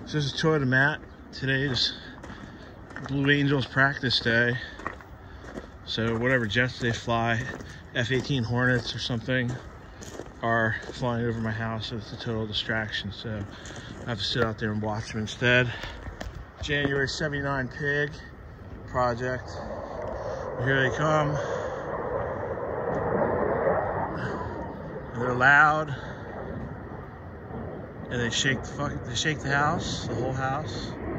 So this is Toyota Matt. Today is Blue Angels practice day. So whatever jets they fly, F-18 Hornets or something, are flying over my house. So it's a total distraction. So I have to sit out there and watch them instead. January 79 Pig project. Here they come. And they're loud. And they shake the house, the whole house.